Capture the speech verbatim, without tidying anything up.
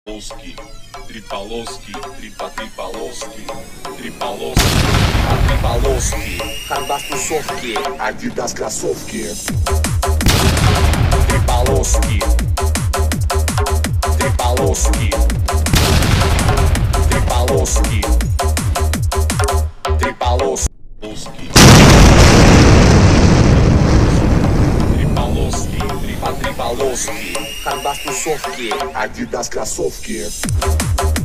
полоски, три полоски, три по три полоски, три полоски, по три полоски, Хардбас тусовки, Адидас кроссовки, три полоски, три полоски, три полоски, три полоски, полоски, три полоски, три по три полоски, Хардбас тусовки, Адидас кроссовки.